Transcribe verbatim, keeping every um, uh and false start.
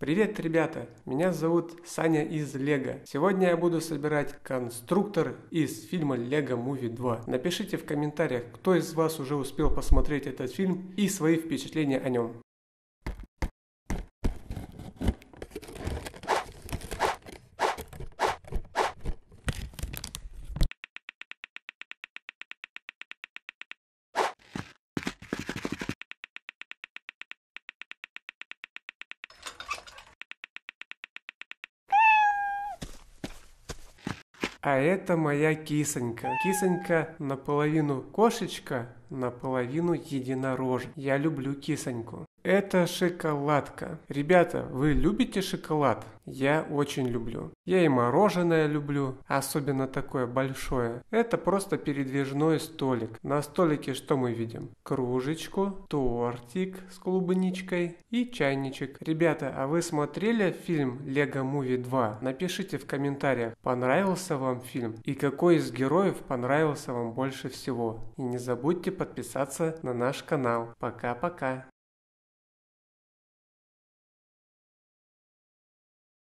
Привет, ребята! Меня зовут Саня из Лего. Сегодня я буду собирать конструктор из фильма Lego Movie два. Напишите в комментариях, кто из вас уже успел посмотреть этот фильм и свои впечатления о нем. А это моя кисонька. Кисонька наполовину кошечка, наполовину единорожек. Я люблю кисоньку. Это шоколадка. Ребята, вы любите шоколад? Я очень люблю. Я и мороженое люблю, особенно такое большое. Это просто передвижной столик. На столике что мы видим? Кружечку, тортик с клубничкой и чайничек. Ребята, а вы смотрели фильм Lego Movie два? Напишите в комментариях, понравился вам фильм и какой из героев понравился вам больше всего. И не забудьте подписаться на наш канал. Пока-пока.